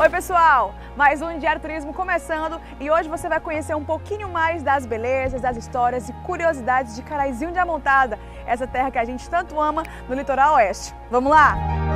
Oi pessoal, mais um Diário Turismo começando e hoje você vai conhecer um pouquinho mais das belezas, das histórias e curiosidades de Caraizinho de Amontada, essa terra que a gente tanto ama no litoral oeste. Vamos lá?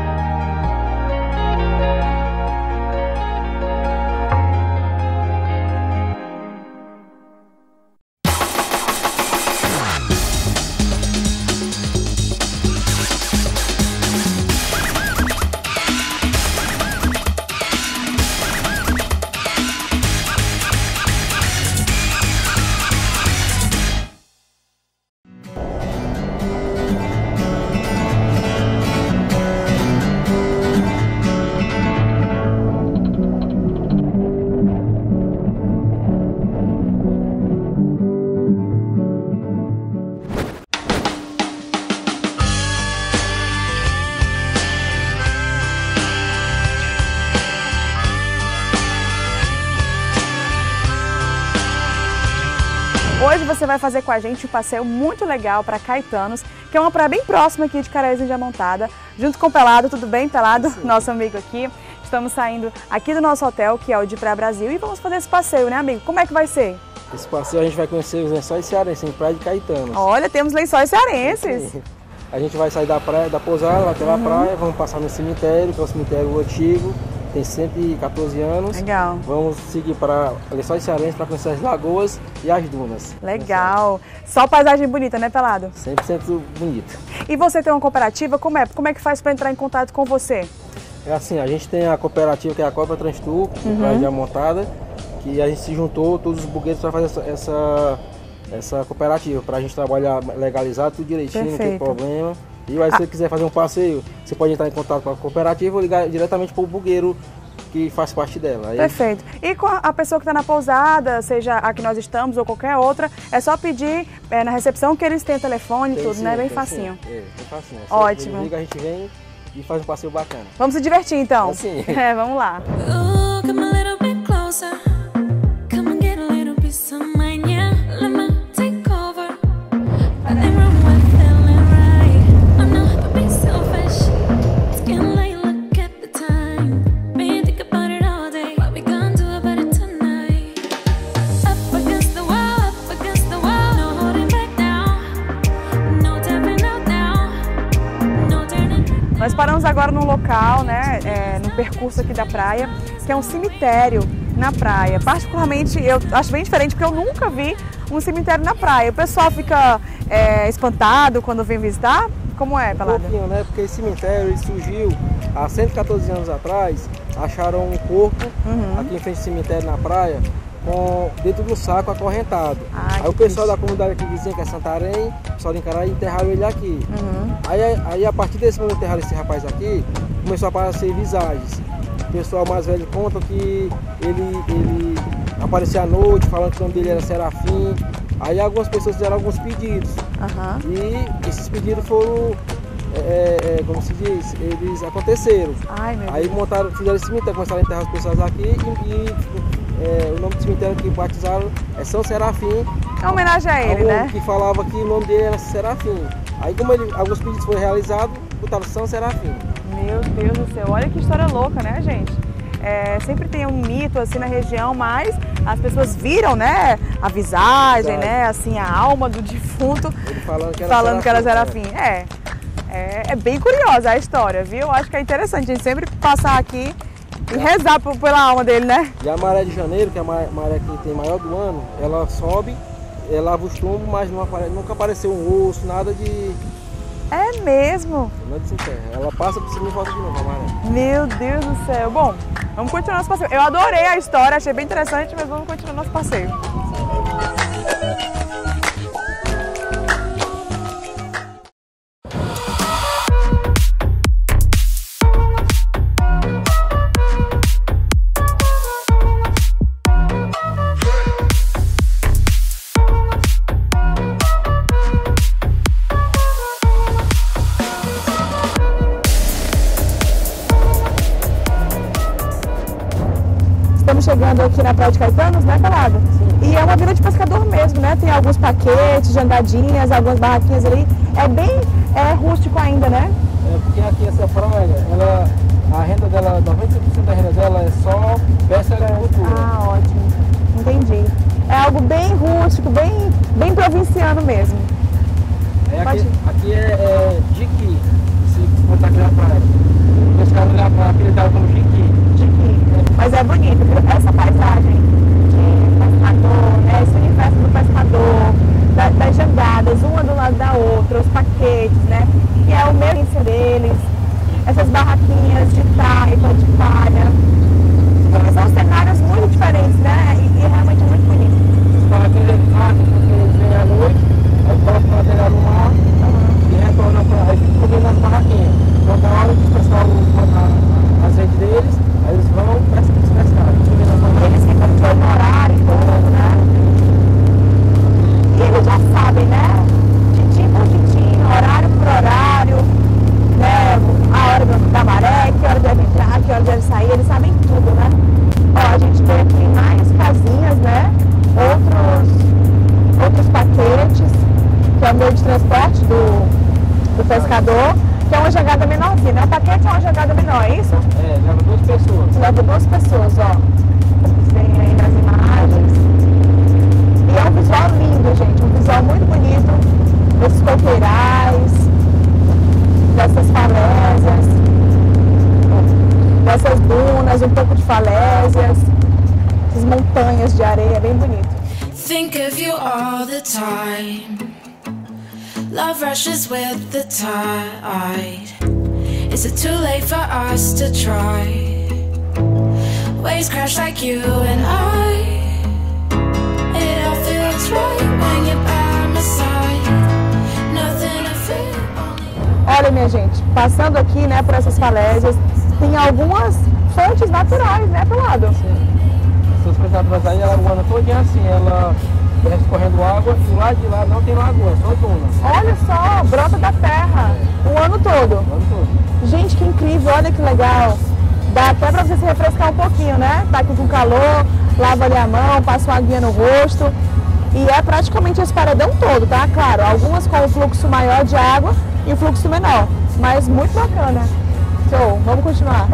Hoje você vai fazer com a gente um passeio muito legal para Caetanos, que é uma praia bem próxima aqui de Caraizinho de Amontada, junto com o Pelado. Tudo bem, Pelado? Sim. Nosso amigo aqui. Estamos saindo aqui do nosso hotel, que é o de Praia Brasil, e vamos fazer esse passeio, né, amigo? Como é que vai ser? Esse passeio a gente vai conhecer os lençóis cearenses, em Praia de Caetanos. Olha, temos lençóis cearenses. Sim. A gente vai sair da praia, da pousada, lá pela praia, vamos passar no cemitério, que é um cemitério antigo, tem 114 anos. Legal. Vamos seguir para Lençóis Cearenses para conhecer as lagoas e as dunas. Legal. Só paisagem bonita, né, Pelado? 100% bonita. E você tem uma cooperativa? Como é que faz para entrar em contato com você? É assim, a gente tem a cooperativa que é a Copa Transtour, em Praia de Amontada, que a gente se juntou, todos os bugueiros, para fazer essa cooperativa, para a gente trabalhar legalizado, tudo direitinho, Perfeito. Não tem problema. E se você quiser fazer um passeio, você pode entrar em contato com a cooperativa ou ligar diretamente para o bugueiro que faz parte dela. Aí... Perfeito. E com a pessoa que está na pousada, seja a que nós estamos ou qualquer outra, é só pedir na recepção que eles têm telefone e tudo, sim, né? Bem facinho. Sim. Bem facinho. Ótimo. Liga, a gente vem e faz um passeio bacana. Vamos se divertir então? Sim. Vamos lá. Nós paramos agora num local, né, no percurso aqui da praia, que é um cemitério na praia. Particularmente, eu acho bem diferente, porque eu nunca vi um cemitério na praia. O pessoal fica espantado quando vem visitar? Como é, Pelado? Um pouquinho, né, porque esse cemitério ele surgiu há 114 anos atrás. Acharam um corpo aqui em frente ao cemitério na praia, dentro do saco acorrentado. Aí o pessoal da comunidade aqui dizia que é Santarém, o pessoal de Encará enterraram ele aqui. Aí a partir desse momento enterraram esse rapaz aqui, começou a aparecer visagens. O pessoal mais velho conta que ele aparecia à noite, falando que o nome dele era Serafim. Aí algumas pessoas fizeram alguns pedidos. E esses pedidos foram, como se diz, eles aconteceram. Aí fizeram esse cemitério, começaram a enterrar as pessoas aqui o nome do cemitério que batizaram é São Serafim. É homenagem a ele, né? Que falava que o nome dele era Serafim. Aí como alguns pedidos foram realizados, botaram São Serafim. Meu Deus do céu, olha que história louca, né, gente? Sempre tem um mito assim na região, mas as pessoas viram, né, a visagem, né, assim, a alma do defunto ele falando que era Serafim. É bem curiosa a história, viu? Eu acho que é interessante a gente sempre passar aqui e rezar pela alma dele, né? E a maré de janeiro, que é a maré que tem maior do ano, ela sobe, ela lava os tombos, mas nunca apareceu um osso, nada de... É mesmo? Não desenterra. Ela passa por cima e volta de novo a maré. Meu Deus do céu. Bom, vamos continuar nosso passeio. Eu adorei a história, achei bem interessante, mas vamos continuar nosso passeio. Estamos chegando aqui na Praia de Caetanos, né, Pelado? Sim. E é uma vila de pescador mesmo, né? Tem alguns paquetes, jangadinhas, algumas barraquinhas ali. É bem rústico ainda, né? Porque aqui essa praia, a renda dela, 95% da renda dela é só mesmo. Aqui é jiqui, se botar aqui na praia. Os caras olham pra aquele dá como jiqui. Mas é bonito, viu? Essa paisagem de pescador, né? Esse universo do pescador, das jangadas, uma do lado da outra, os paquetes, né? E é o mesmo deles, essas barraquinhas de taipa, de palha. São cenários muito diferentes, né? E realmente é muito bonito. Os barraquinhos de carne, porque eles vêm à noite, aí colocam o material no mar e retornam para aí, ficam comendo nas barraquinhas. Então, na hora que o pessoal botar as redes deles, aí eles vão pescar. Eles ficam de olho no horário e tudo, né? E eles já sabem, né? Titim por titim, horário por horário, né? A hora da maré, que hora deve entrar, que hora deve sair, eles sabem tudo, né? Ó, a gente tem aqui mais casinhas, né? Outros paquetes, que é o meio de transporte do pescador, que é uma jogada menorzinha, né? O paquete é uma jogada menor, é isso? É, leva 2 pessoas. Leva 2 pessoas, ó. Vocês veem aí nas imagens. E é um visual lindo, gente. Um visual muito bonito. Desses coqueirais, dessas falésias, dessas dunas, um pouco de falésias, essas montanhas de areia, bem bonito. Think of you all the time. Love rushes with the tide. Is it too late for us to try? Waves crash like you and I. It all feels right when you're by my side. Nothing to fear. Olha, minha gente, passando aqui, né, por essas falésias, tem algumas fontes naturais, né, pro lado. Sim. Essas pescadoras aí, ela o ano todo assim, ela vem escorrendo água e lá de lá não tem lagoa, é só duna. Olha só, brota da terra, o ano todo. O ano todo. Gente, que incrível, olha que legal. Dá até pra você se refrescar um pouquinho, né? Tá aqui com calor, lava ali a mão, passa uma aguinha no rosto. E é praticamente esse paredão todo, tá? Claro, algumas com o fluxo maior de água e o fluxo menor. Mas muito bacana. Show, vamos continuar.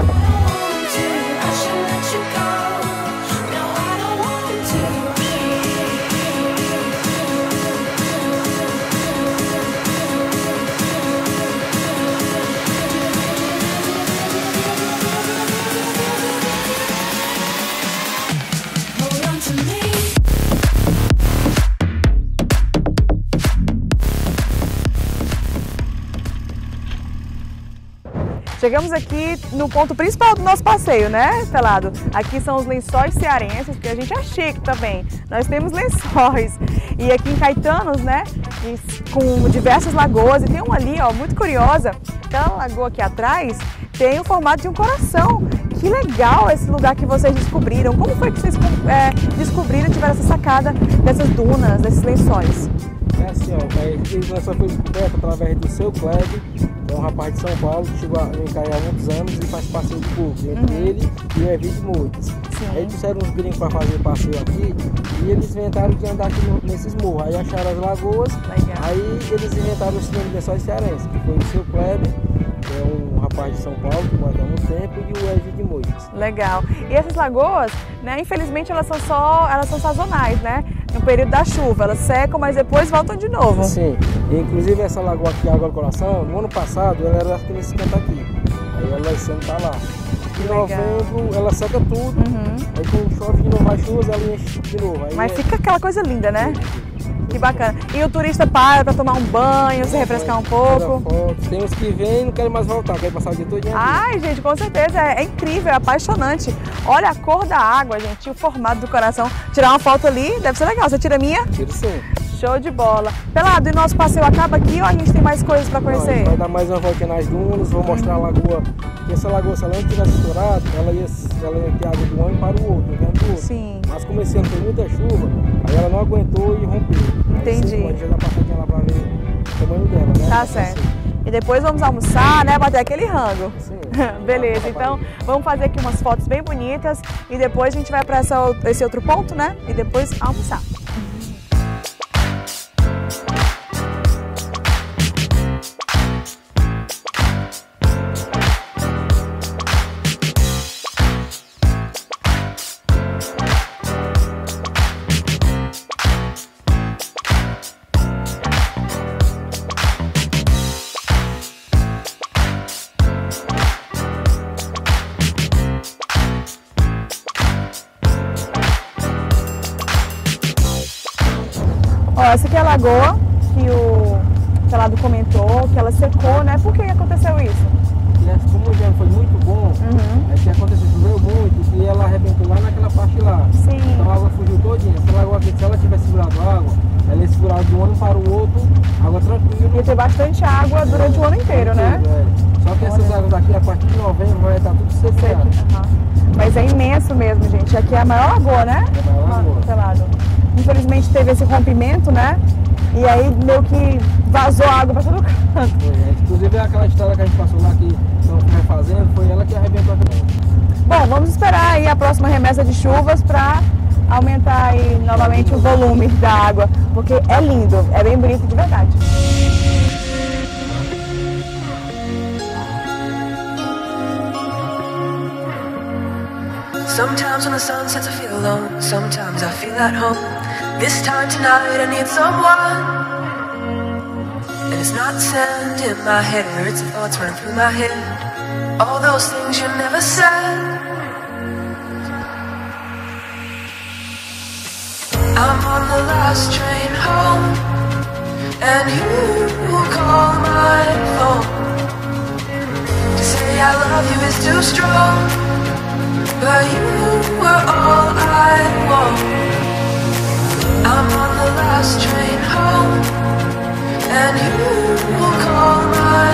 Chegamos aqui no ponto principal do nosso passeio, né, Pelado? Aqui são os lençóis cearenses, porque a gente é chique também. Nós temos lençóis. E aqui em Caetanos, né, com diversas lagoas. E tem uma ali, ó, muito curiosa. Aquela lagoa aqui atrás tem o formato de um coração. Que legal esse lugar que vocês descobriram. Como foi que vocês descobriram e tiveram essa sacada dessas dunas, desses lençóis? É assim, ó, esse lençol foi descoberto através do seu Kleber. É um rapaz de São Paulo que chegou em Caia há muitos anos e faz passeio de público entre ele e o Evidio Moitas. Aí trouxeram uns gringos para fazer passeio aqui e eles inventaram de andar aqui nesses morros. Aí acharam as lagoas, aí eles inventaram o sistema de lençóis cearenses, que foi o seu Kleber, que é um rapaz de São Paulo que mora há muito tempo, e o Evidio Moitas. Legal. E essas lagoas, né, infelizmente elas são sazonais, né? No período da chuva, elas secam, mas depois voltam de novo. Sim, e, inclusive essa lagoa aqui, Água do Coração, no ano passado ela era aqui nesse canto aqui. Aí ela esse ano tá lá. Em novembro ela seca tudo, aí quando chove de novo as chuvas ela enche de novo. Aí mas fica aquela coisa linda, né? Que bacana. E o turista para tomar um banho, se refrescar um pouco. Tem uns que vêm e não querem mais voltar, querem passar o dia todo aqui. Ai, gente, com certeza. É incrível, é apaixonante. Olha a cor da água, gente, o formato do coração. Tirar uma foto ali deve ser legal. Você tira a minha? Tiro sim. Show de bola. Pelado, e nosso passeio acaba aqui ou a gente tem mais coisas para conhecer? Não, a gente vai dar mais uma voltinha nas dunas, vou mostrar a lagoa. Porque essa lagoa, se ela não tivesse estourado, ela ia ter água de um ano para o outro, do outro. Sim. Mas como esse ano tem muita chuva, aí ela não aguentou e rompeu. Entendi. Aí, a gente vai dar uma passadinha lá para ver o tamanho dela, né? Tá certo. E depois vamos almoçar, né? Bater aquele rango. Sim. Beleza, então vamos fazer aqui umas fotos bem bonitas e depois a gente vai para esse outro ponto, né? E depois almoçar. Ó, essa aqui é a lagoa que o Pelado comentou, que ela secou, né? Por que aconteceu isso? E como o gelo foi muito bom, é que aconteceu, choveu muito e ela arrebentou lá naquela parte lá. Sim. Então a água fugiu todinha. Essa lagoa aqui, se ela tivesse segurado a água, ela ia segurar de um ano para o outro, água tranquila. Ia ter bastante água durante o ano inteiro, né? Só que essas águas aqui, a partir de novembro, vai estar tudo secado. Mas é imenso mesmo, gente. Aqui é a maior lagoa, né? É a maior lagoa. Pelado. Infelizmente teve esse rompimento, né? E aí meio que vazou água para todo canto. Inclusive aquela estrada que a gente passou lá que estamos refazendo, foi ela que arrebentou aqui. Bom, vamos esperar aí a próxima remessa de chuvas para aumentar aí novamente o volume da água, porque é lindo, é bem bonito de verdade. Sometimes when the sun sets I feel alone, sometimes I feel at home. This time tonight I need someone. And it's not sand in my hair, it's the thoughts running through my head. All those things you never said. I'm on the last train home, and you call my phone to say I love you is too strong, but you were all I want. I'm on the last train home, and you call my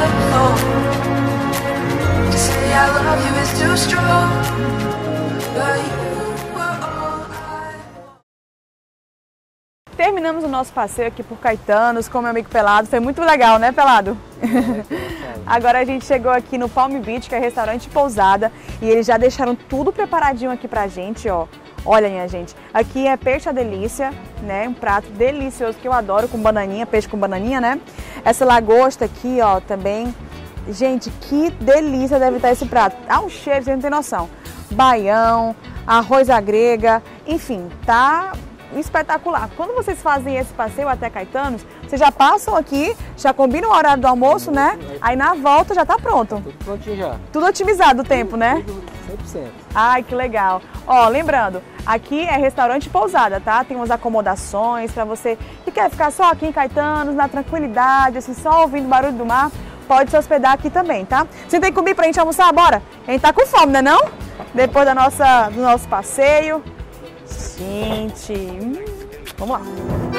phone to say I love you is too strong, but you were all I want. Terminamos o nosso passeio aqui por Caetanos com meu amigo Pelado. Foi muito legal, né, Pelado? Agora a gente chegou aqui no Palm Beach, que é restaurante e pousada, e eles já deixaram tudo preparadinho aqui pra gente, ó. Olha, minha gente, aqui é peixe à delícia, né? Um prato delicioso que eu adoro, com bananinha, peixe com bananinha, né? Essa lagosta aqui, ó, também. Gente, que delícia deve estar esse prato. Ah, um cheiro, você não tem noção. Baião, arroz à grega, enfim, tá espetacular. Quando vocês fazem esse passeio até Caetanos, vocês já passam aqui, já combinam o horário do almoço, né? Aí na volta já tá pronto. Tudo prontinho já. Tudo otimizado o tempo, né? 100%. Ai, que legal. Ó, lembrando, aqui é restaurante e pousada, tá? Tem umas acomodações para você que quer ficar só aqui em Caetanos, na tranquilidade, assim, só ouvindo o barulho do mar, pode se hospedar aqui também, tá? Você tem que comer pra gente almoçar? Bora? A gente tá com fome, né não? Depois do nosso passeio. Gente, vamos lá.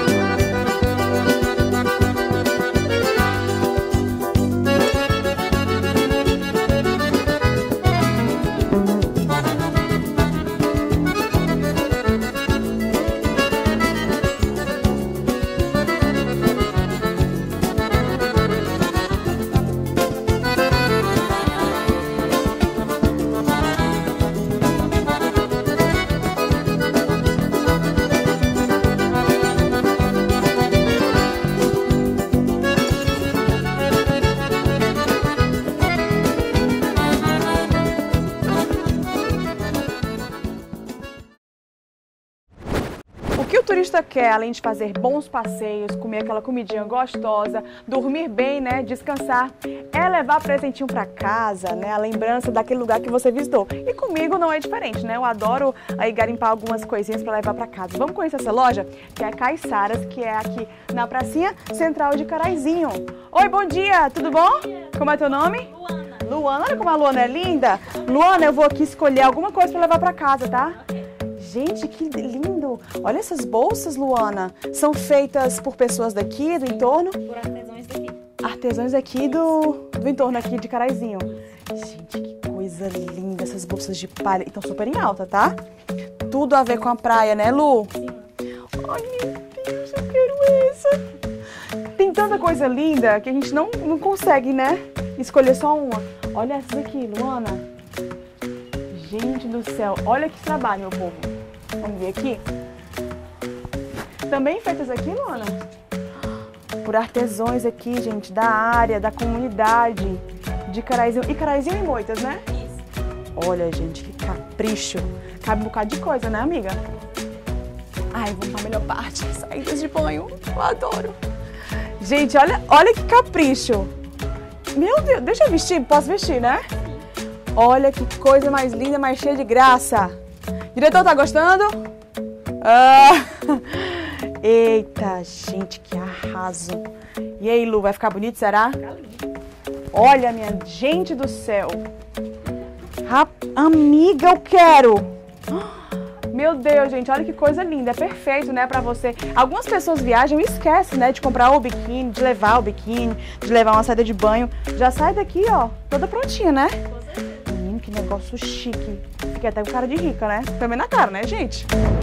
O que o turista quer, além de fazer bons passeios, comer aquela comidinha gostosa, dormir bem, né, descansar, é levar presentinho para casa, né, a lembrança daquele lugar que você visitou. E comigo não é diferente, né? Eu adoro aí garimpar algumas coisinhas para levar para casa. Vamos conhecer essa loja? Que é a Caiçaras, que é aqui na pracinha central de Caraizinho. Oi, bom dia, tudo bom? Como é teu nome? Luana. Luana, olha como a Luana é linda. Luana, eu vou aqui escolher alguma coisa para levar para casa, tá? Gente, que lindo! Olha essas bolsas, Luana. São feitas por pessoas daqui, do entorno? Por artesãos daqui. Artesãos aqui do entorno aqui de Caraizinho. Gente, que coisa linda essas bolsas de palha. E estão super em alta, tá? Tudo a ver com a praia, né, Lu? Sim. Ai, meu Deus, eu quero essa. Tem tanta coisa linda que a gente não consegue, né? Escolher só uma. Olha essa aqui, Luana. Gente do céu, olha que trabalho, meu povo. Vamos ver aqui. Também feitas aqui, Luana? Por artesãos aqui, gente, da área, da comunidade de Caraizinho. E Caraizinho e Moitas, né? Isso. Olha, gente, que capricho. Cabe um bocado de coisa, né, amiga? Ai, vamos para a melhor parte. Saídas de banho. Eu adoro. Gente, olha que capricho. Meu Deus, deixa eu vestir. Posso vestir, né? Olha que coisa mais linda, mais cheia de graça. Diretor, tá gostando? Eita, gente, que arraso. E aí, Lu, vai ficar bonito, será? Olha, minha gente do céu. Amiga, eu quero. Meu Deus, gente, olha que coisa linda. É perfeito, né, pra você. Algumas pessoas viajam e esquecem, né, de comprar o biquíni, de levar o biquíni, de levar uma saída de banho. Já sai daqui, ó, toda prontinha, né? Menino, que negócio chique. Fiquei até com cara de rica, né? Também na cara, né, gente?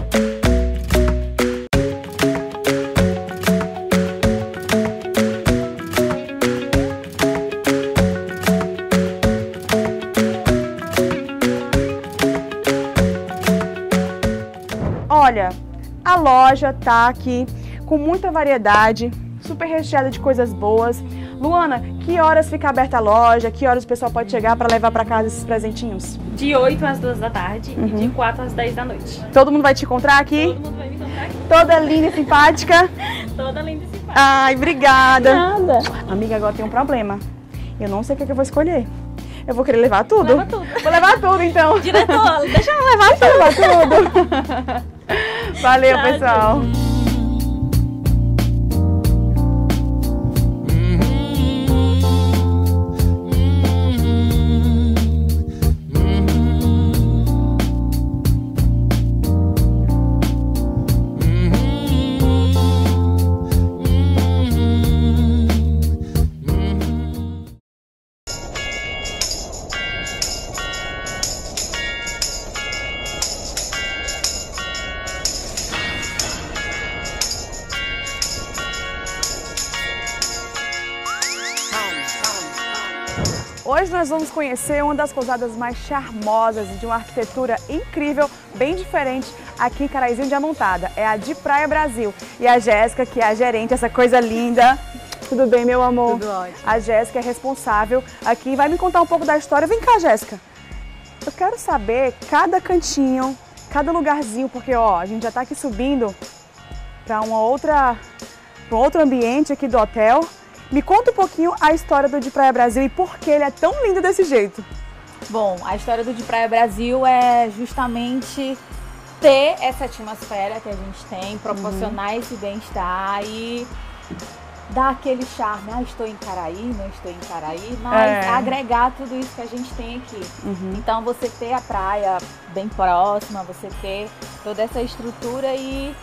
Olha, a loja tá aqui com muita variedade, super recheada de coisas boas. Luana, que horas fica aberta a loja? Que horas o pessoal pode chegar para levar para casa esses presentinhos? De 8 às 2 da tarde e de 4 às 10 da noite. Todo mundo vai te encontrar aqui? Todo mundo vai me encontrar aqui. Toda linda e simpática? Toda linda e simpática. Ai, obrigada. Nada. Amiga, agora tem um problema. Eu não sei o que eu vou escolher. Eu vou querer levar tudo? Leva tudo. Vou levar tudo, então. Diretor, deixa eu levar Deixa eu levar tudo. Valeu, Tchau, pessoal. Hoje nós vamos conhecer uma das pousadas mais charmosas e de uma arquitetura incrível, bem diferente aqui em Caraízinho de Amontada. É a de Praia Brasil. E a Jéssica, que é a gerente, essa coisa linda. Tudo bem, meu amor? Tudo ótimo. A Jéssica é responsável aqui e vai me contar um pouco da história. Vem cá, Jéssica. Eu quero saber cada cantinho, cada lugarzinho, porque ó, a gente já está aqui subindo para um outro ambiente aqui do hotel. Me conta um pouquinho a história do de Praia Brasil e por que ele é tão lindo desse jeito. Bom, a história do de Praia Brasil é justamente ter essa atmosfera que a gente tem, proporcionar esse bem-estar e dar aquele charme. Ah, estou em Caraí, não estou em Caraí, mas agregar tudo isso que a gente tem aqui. Então você ter a praia bem próxima, você ter toda essa estrutura e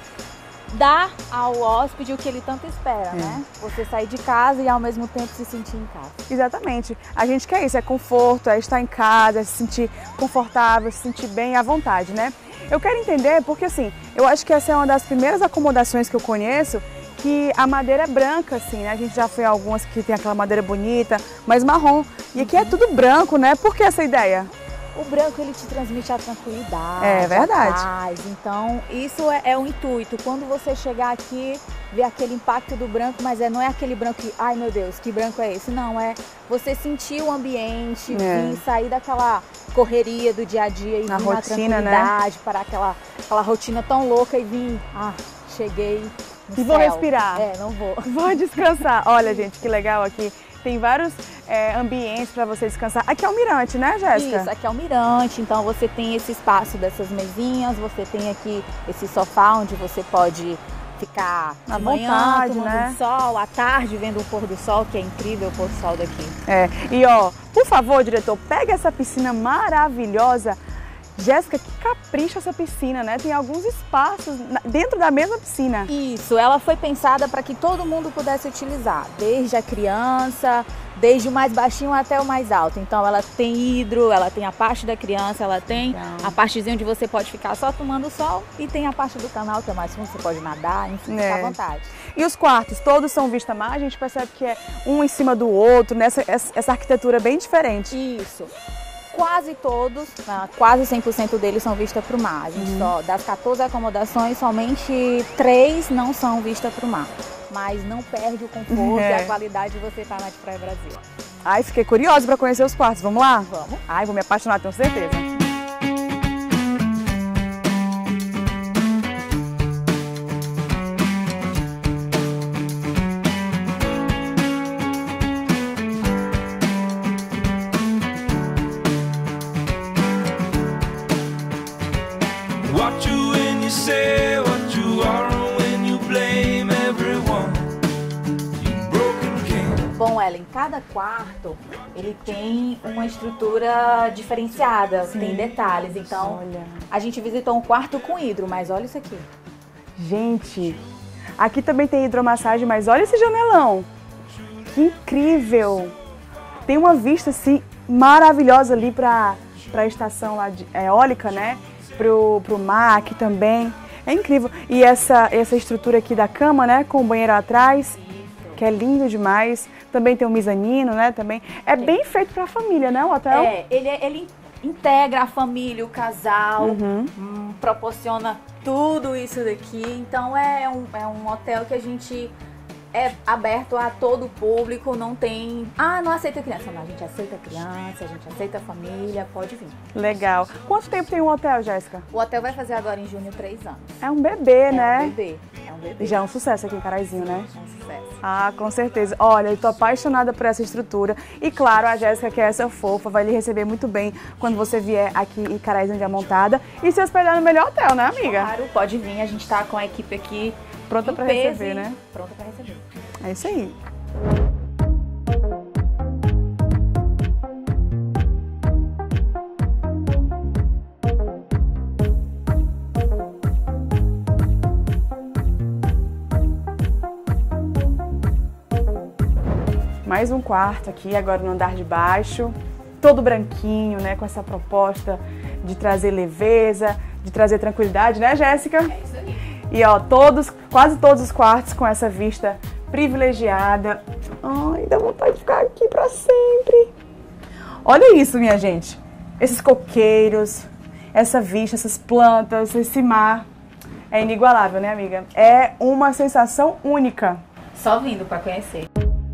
dar ao hóspede o que ele tanto espera, né? Você sair de casa e ao mesmo tempo se sentir em casa. Exatamente. A gente quer isso, é conforto, é estar em casa, é se sentir confortável, se sentir bem à vontade, né? Eu quero entender porque, assim, eu acho que essa é uma das primeiras acomodações que eu conheço que a madeira é branca, assim, né? A gente já foi a algumas que tem aquela madeira bonita, mas marrom. E aqui é tudo branco, né? Por que essa ideia? O branco, ele te transmite a tranquilidade, é verdade. A paz. Então, isso é o intuito. Quando você chegar aqui, ver aquele impacto do branco, mas não é aquele branco que, ai meu Deus, que branco é esse? Não, é você sentir o ambiente, vir, sair daquela correria do dia a dia e vir na tranquilidade, para aquela rotina tão louca e vir, cheguei no céu. Vou respirar. Não vou. Vou descansar. Olha, gente, que legal aqui. Tem vários ambientes para você descansar. Aqui é o mirante, né, Jéssica? Isso, aqui é o mirante, então você tem esse espaço dessas mesinhas, você tem aqui esse sofá onde você pode ficar à vontade, tomando né? Sol, à tarde, vendo o pôr do sol, que é incrível o pôr do sol daqui. E ó, por favor, diretor, pega essa piscina maravilhosa. Jéssica, que capricha essa piscina, né? Tem alguns espaços dentro da mesma piscina. Isso, ela foi pensada para que todo mundo pudesse utilizar, desde a criança, desde o mais baixinho até o mais alto. Então ela tem hidro, ela tem a parte da criança, ela tem a partezinha onde você pode ficar só tomando sol e tem a parte do canal que é mais fundo, você pode nadar, enfim, ficar à vontade. E os quartos, todos são vista mar, a gente percebe que é um em cima do outro, né? Essa arquitetura bem diferente. Isso. Quase todos, quase 100% deles são vistas para o mar. A gente só, das 14 acomodações, somente 3 não são vistas para o mar. Mas não perde o conforto e a qualidade de você estar na de Praia Brasil. Ai, fiquei curiosa para conhecer os quartos. Vamos lá? Vamos. Ai, vou me apaixonar, tenho certeza. What you when you say what you are when you blame. Ellen, cada quarto, ele tem uma estrutura diferenciada, tem detalhes. Então, a gente visitou um quarto com hidro, mas olha isso aqui. Gente, aqui também tem hidromassagem, mas olha esse janelão. Que incrível! Tem uma vista, assim, maravilhosa ali para a estação lá de eólica, né? Pro mar aqui também. É incrível. E essa estrutura aqui da cama, né? Com o banheiro atrás, que é lindo demais. Também tem um mezanino, né? Também. É bem feito para a família, né? O hotel. Ele integra a família, o casal, proporciona tudo isso daqui. Então é um hotel que a gente é aberto a todo o público, não tem... Ah, não aceita criança. Não, a gente aceita criança, a gente aceita família, pode vir. Legal. Quanto tempo tem um hotel, Jéssica? O hotel vai fazer agora em junho 3 anos. É um bebê, né? É um bebê. E já é um sucesso aqui em Caraizinho, né? É um sucesso. Ah, com certeza. Olha, eu tô apaixonada por essa estrutura. E claro, a Jéssica, que é essa fofa, vai lhe receber muito bem quando você vier aqui em Caraizinho de Amontada e se hospedar no melhor hotel, né, amiga? Claro, pode vir. A gente tá com a equipe aqui pronta para receber, né? Pronta para receber. É isso aí. Mais um quarto aqui, agora no andar de baixo, todo branquinho, né, com essa proposta de trazer leveza, de trazer tranquilidade, né, Jéssica? É isso aí. E ó, quase todos os quartos com essa vista privilegiada. Ai, dá vontade de ficar aqui pra sempre. Olha isso, minha gente. Esses coqueiros, essa vista, essas plantas, esse mar. É inigualável, né, amiga? É uma sensação única. Só vindo pra conhecer.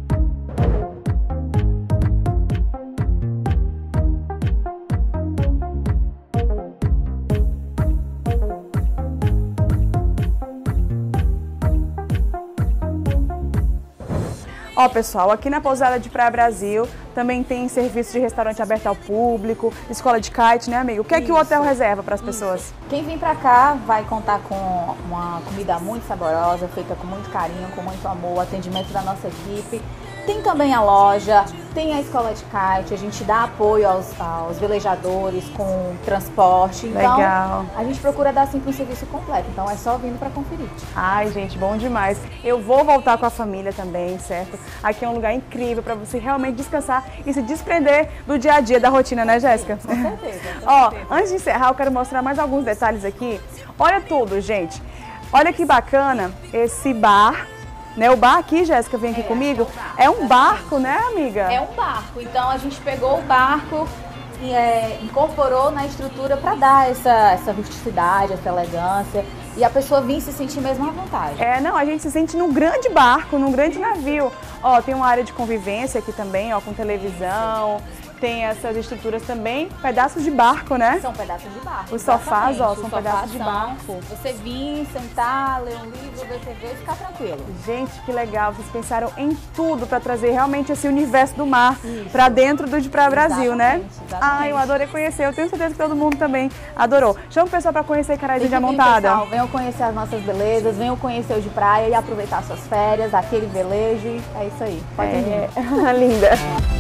Ó, pessoal, aqui na Pousada de Praia Brasil também tem serviço de restaurante aberto ao público, escola de kite, né, amigo? O que é que o hotel reserva para as pessoas? Quem vir pra cá vai contar com uma comida muito saborosa, feita com muito carinho, com muito amor, atendimento da nossa equipe. Tem também a loja, tem a escola de kite, a gente dá apoio aos velejadores com transporte. Então, legal. A gente procura dar sempre um serviço completo, então é só vindo para conferir. Ai, gente, bom demais. Eu vou voltar com a família também, certo? Aqui é um lugar incrível para você realmente descansar e se desprender do dia a dia, da rotina, né, Jéssica? Com certeza. Ó, antes de encerrar, eu quero mostrar mais alguns detalhes aqui. Olha tudo, gente. Olha que bacana esse bar. Né, o bar aqui, Jéssica, vem aqui comigo, é um barco, né, amiga? É um barco, então a gente pegou o barco e incorporou na estrutura para dar essa rusticidade, essa elegância e a pessoa vir se sentir mesmo à vontade. Não, a gente se sente num grande barco, num grande navio. Ó, tem uma área de convivência aqui também, ó, com televisão. Tem essas estruturas também, pedaços de barco, né? São pedaços de barco. Os sofás, ó, são sofás pedaços de barco. Você vir, sentar, ler um livro, ver TV e ficar tranquilo. Gente, que legal. Vocês pensaram em tudo para trazer realmente esse universo do mar para dentro do de Praia Brasil, né? Exatamente. Ai, eu adorei conhecer. Eu tenho certeza que todo mundo também adorou. Chama o pessoal para conhecer Caraizinho de Amontada. Pessoal, venham conhecer as nossas belezas, venham conhecer o de praia e aproveitar suas férias, aquele velejo. É isso aí. Pode vir. Linda.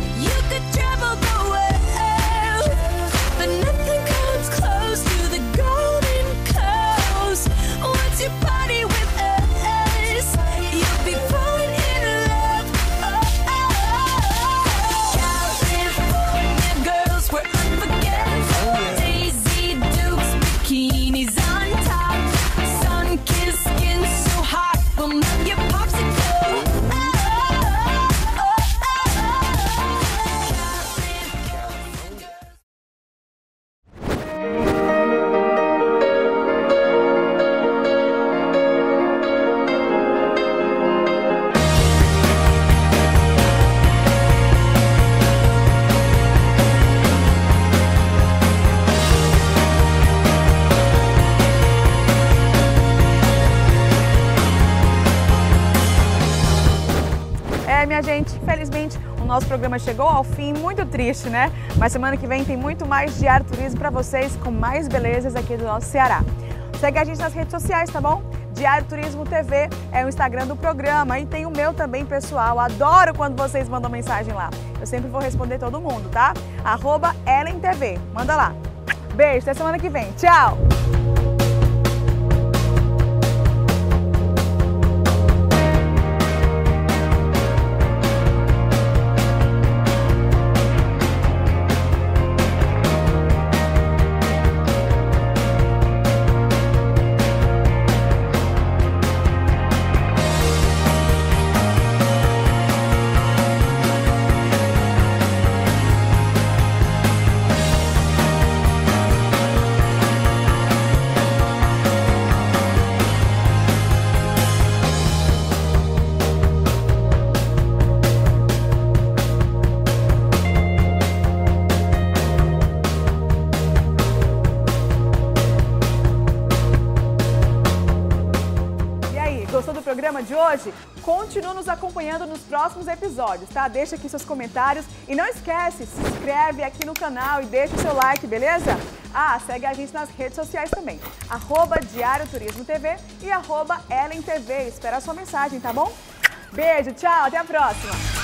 Minha gente, infelizmente o nosso programa chegou ao fim, muito triste, né? Mas semana que vem tem muito mais Diário Turismo para vocês, com mais belezas aqui do nosso Ceará. Segue a gente nas redes sociais, tá bom? Diário Turismo TV é o Instagram do programa e tem o meu também, pessoal. Adoro quando vocês mandam mensagem lá. Eu sempre vou responder todo mundo, tá? @ElenTV. Manda lá. Beijo, até semana que vem. Tchau! Gostou do programa de hoje? Continue nos acompanhando nos próximos episódios, tá? Deixa aqui seus comentários e não esquece, se inscreve aqui no canal e deixa o seu like, beleza? Segue a gente nas redes sociais também, @Diário Turismo TV e @ElenTV. Espera a sua mensagem, tá bom? Beijo, tchau, até a próxima!